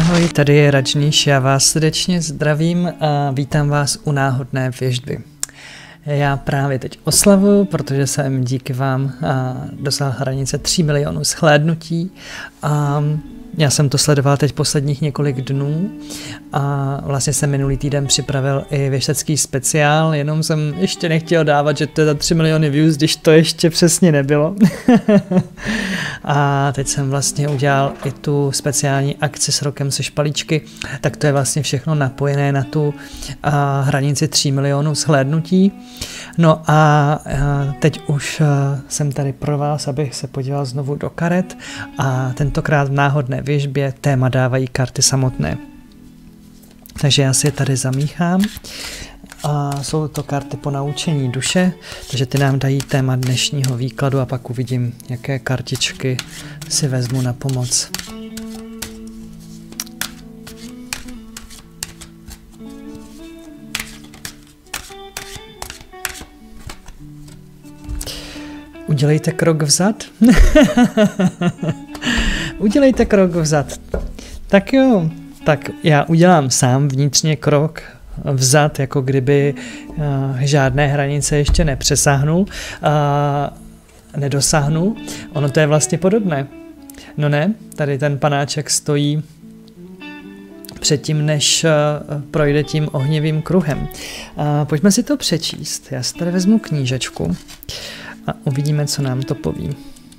Ahoj, tady je Rajnish, já vás srdečně zdravím a vítám vás u náhodné věštby. Já právě teď oslavuju, protože jsem díky vám dosáhl hranice 3 milionů shlédnutí a já jsem to sledoval teď posledních několik dnů a vlastně jsem minulý týden připravil i věštecký speciál, jenom jsem ještě nechtěl dávat, že to je za 3 miliony views, když to ještě přesně nebylo. A teď jsem vlastně udělal i tu speciální akci s rokem se špalíčky, tak to je vlastně všechno napojené na tu hranici 3 milionů shlédnutí. No a teď už jsem tady pro vás, abych se podíval znovu do karet a tentokrát v náhodné věštbě téma dávají karty samotné. Takže já si je tady zamíchám a jsou to karty po naučení duše, takže ty nám dají téma dnešního výkladu a pak uvidím, jaké kartičky si vezmu na pomoc. Udělejte krok vzad. Udělejte krok vzad. Tak jo, tak já udělám sám vnitřně krok vzad, jako kdyby žádné hranice ještě nepřesáhnul, nedosáhnul. Ono to je vlastně podobné. No ne, tady ten panáček stojí předtím, než projde tím ohnivým kruhem. Pojďme si to přečíst. Já si tady vezmu knížečku a uvidíme, co nám to poví.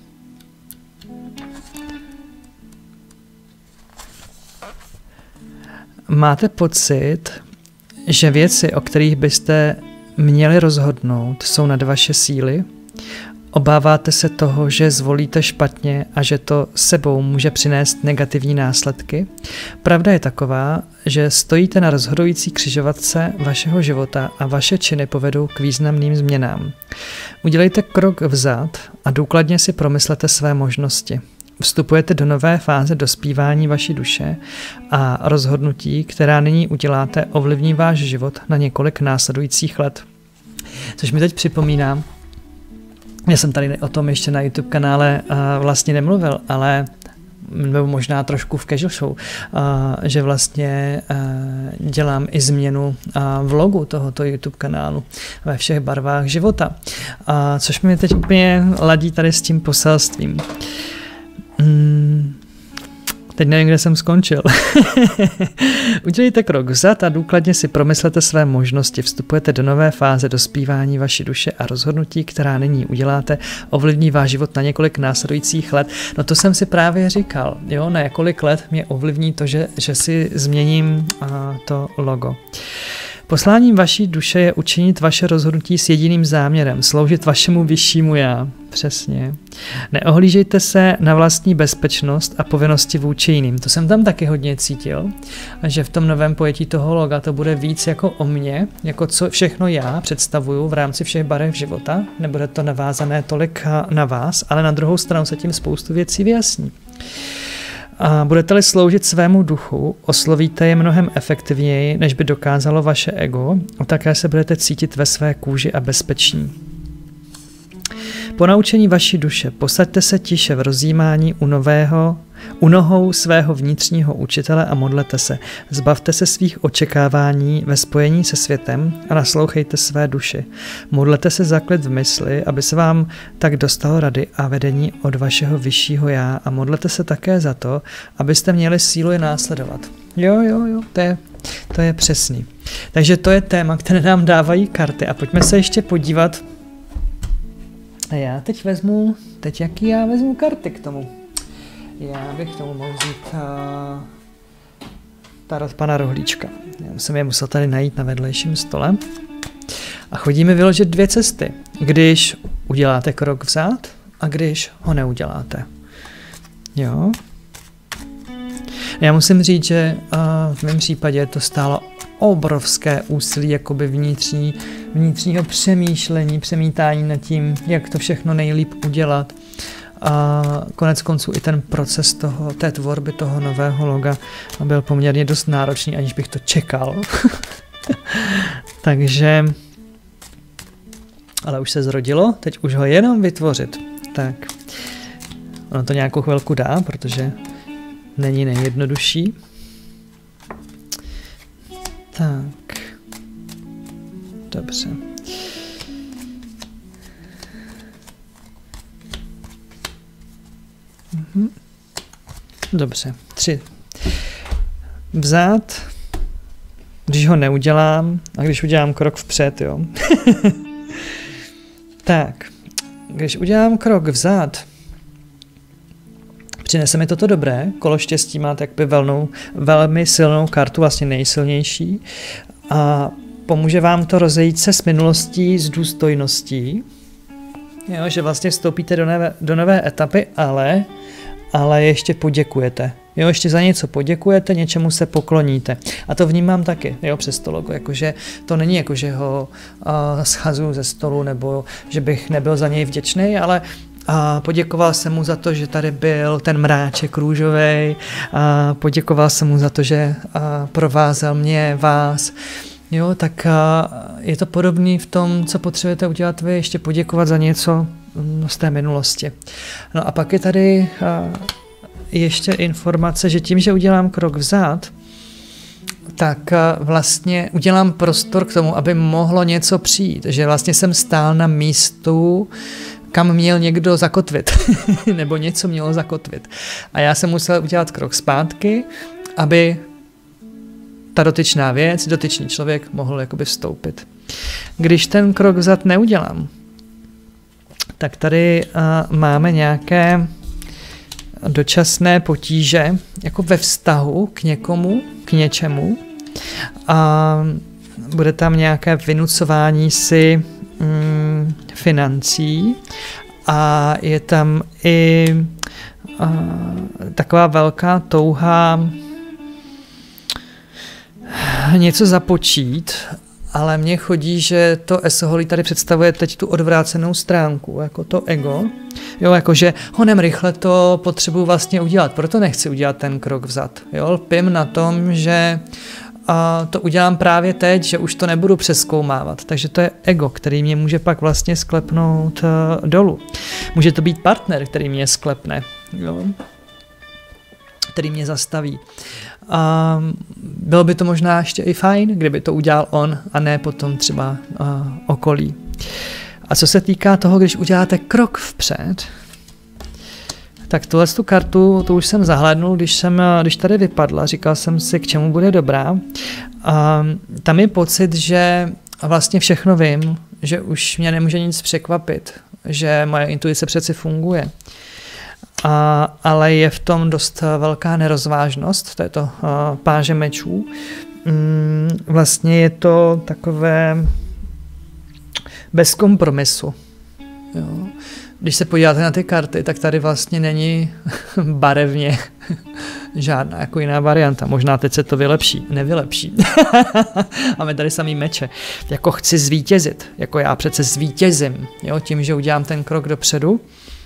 Máte pocit, že věci, o kterých byste měli rozhodnout, jsou nad vaše síly? Obáváte se toho, že zvolíte špatně a že to sebou může přinést negativní následky? Pravda je taková, že stojíte na rozhodující křižovatce vašeho života a vaše činy povedou k významným změnám. Udělejte krok vzad a důkladně si promyslete své možnosti. Vstupujete do nové fáze dospívání vaší duše a rozhodnutí, která nyní uděláte, ovlivní váš život na několik následujících let. Což mi teď připomíná, já jsem tady o tom ještě na YouTube kanále vlastně nemluvil, ale nebo možná trošku v casual show, že vlastně dělám i změnu vlogu tohoto YouTube kanálu ve všech barvách života, což mi teď úplně ladí tady s tím poselstvím. Teď nevím, kde jsem skončil. Udělejte krok vzad a důkladně si promyslete své možnosti. Vstupujete do nové fáze dospívání vaší duše a rozhodnutí, která nyní uděláte, ovlivní váš život na několik následujících let. No to jsem si právě říkal, jo, na několik let mě ovlivní to, že si změním to logo. Posláním vaší duše je učinit vaše rozhodnutí s jediným záměrem, sloužit vašemu vyššímu já. Přesně. Neohlížejte se na vlastní bezpečnost a povinnosti vůči jiným. To jsem tam taky hodně cítil, že v tom novém pojetí toho loga to bude víc jako o mně, jako co všechno já představuju v rámci všech barev života. Nebude to navázané tolik na vás, ale na druhou stranu se tím spoustu věcí vyjasní. A budete-li sloužit svému duchu, oslovíte je mnohem efektivněji, než by dokázalo vaše ego, a také se budete cítit ve své kůži a bezpeční. Po naučení vaší duše posaďte se tiše v rozjímání u nohou svého vnitřního učitele a modlete se. Zbavte se svých očekávání ve spojení se světem a naslouchejte své duši. Modlete se za klid v mysli, aby se vám tak dostalo rady a vedení od vašeho vyššího já a modlete se také za to, abyste měli sílu je následovat. Jo, to je přesný. Takže to je téma, které nám dávají karty a pojďme se ještě podívat. Já teď vezmu karty k tomu? Já bych tomu mohl vzít tarot pana Rohlíčka. Já jsem je musel tady najít na vedlejším stole. A chodíme vyložit 2 cesty. Když uděláte krok vzad a když ho neuděláte. Jo. Já musím říct, že v mém případě to stálo obrovské úsilí jakoby vnitřního přemýšlení, přemítání nad tím, jak to všechno nejlíp udělat. A konec konců i ten proces té tvorby toho nového loga byl poměrně dost náročný, aniž bych to čekal. Takže, ale už se zrodilo, teď už ho jenom vytvořit. Tak, ono to nějakou chvilku dá, protože není nejjednodušší. Tak. Dobře. Dobře. 3. Vzad, když ho neudělám, a když udělám krok vpřed, jo. Tak. Když udělám krok vzad, přinese mi toto dobré, kolo štěstí má takby velmi silnou kartu, vlastně nejsilnější, a pomůže vám to rozejít se s minulostí, s důstojností, jo, že vlastně vstoupíte do nové etapy, ale ještě poděkujete. Jo, ještě za něco poděkujete, něčemu se pokloníte. A to vnímám taky, jo, přes to logo, jakože to není jako, že ho schazuju ze stolu, nebo že bych nebyl za něj vděčný, ale poděkoval jsem mu za to, že tady byl ten mráček růžovej, poděkoval jsem mu za to, že provázel mě, vás. Jo, tak je to podobný v tom, co potřebujete udělat vy, ještě poděkovat za něco z té minulosti. No a pak je tady ještě informace, že tím, že udělám krok vzad, tak vlastně udělám prostor k tomu, aby mohlo něco přijít, že vlastně jsem stál na místu, kam měl někdo zakotvit, nebo něco mělo zakotvit. A já jsem musel udělat krok zpátky, aby ta dotyčná věc, dotyčný člověk mohl jakoby vstoupit. Když ten krok vzad neudělám, tak tady máme nějaké dočasné potíže jako ve vztahu k někomu, k něčemu, a bude tam nějaké vynucování si financí a je tam i taková velká touha něco započít, ale mně chodí, že to esoholí tady představuje teď tu odvrácenou stránku, jako to ego. Jo, jakože honem rychle to potřebuji vlastně udělat, proto nechci udělat ten krok vzad. Jo, lpím na tom, že to udělám právě teď, že už to nebudu přezkoumávat. Takže to je ego, který mě může pak vlastně sklepnout dolů. Může to být partner, který mě sklepne, jo? Který mě zastaví. Bylo by to možná ještě i fajn, kdyby to udělal on a ne potom třeba okolí. A co se týká toho, když uděláte krok vpřed, tak tu kartu, to už jsem zahlédnul, když tady vypadla, říkal jsem si, k čemu bude dobrá. Tam je pocit, že vlastně všechno vím, že už mě nemůže nic překvapit, že moje intuice přeci funguje. Ale je v tom dost velká nerozvážnost této páže mečů. Vlastně je to takové bez kompromisu. Jo. Když se podíváte na ty karty, tak tady vlastně není barevně žádná jako jiná varianta. Možná teď se to nevylepší. Máme tady samý meče. Jako chci zvítězit. Jako já přece zvítězím. Jo, tím, že udělám ten krok dopředu.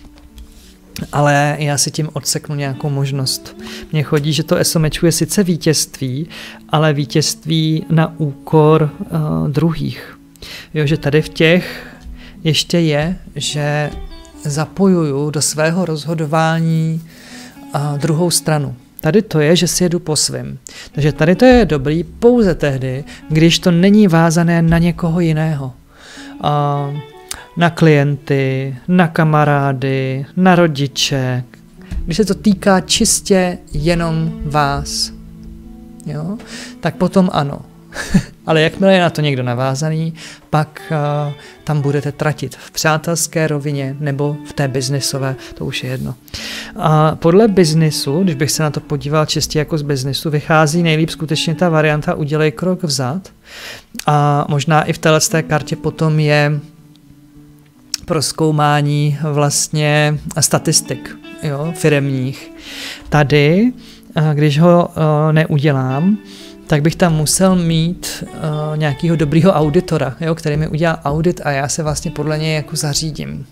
Ale já si tím odseknu nějakou možnost. Mně chodí, že to ESO mečů je sice vítězství, ale vítězství na úkor druhých. Jo, že tady v těch ještě je, že zapojuju do svého rozhodování druhou stranu. Tady to je, že si jedu po svým. Takže tady to je dobrý pouze tehdy, když to není vázané na někoho jiného. Na klienty, na kamarády, na rodiče. Když se to týká čistě jenom vás, jo, tak potom ano. Ale jakmile je na to někdo navázaný, pak tam budete tratit v přátelské rovině nebo v té biznisové, to už je jedno. Podle biznisu, když bych se na to podíval čistě jako z biznisu, vychází nejlíp skutečně ta varianta udělej krok vzad. A možná i v této kartě potom je prozkoumání vlastně statistik, jo, firemních. Tady, když ho neudělám, tak bych tam musel mít nějakého dobrýho auditora, jo, který mi udělá audit a já se vlastně podle něj jako zařídím.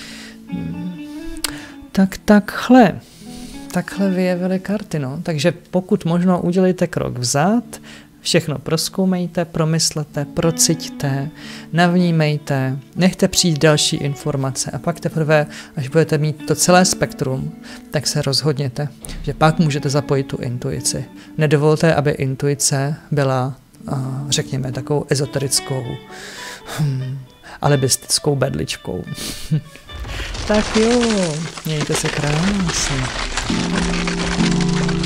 Takhle vyjevily karty, no. Takže pokud možno udělejte krok vzad, všechno prozkoumejte, promyslete, prociťte, navnímejte, nechte přijít další informace a pak teprve, až budete mít to celé spektrum, tak se rozhodněte, že pak můžete zapojit tu intuici. Nedovolte, aby intuice byla řekněme, takovou ezoterickou, alibistickou bedličkou. Tak jo, mějte se krásně.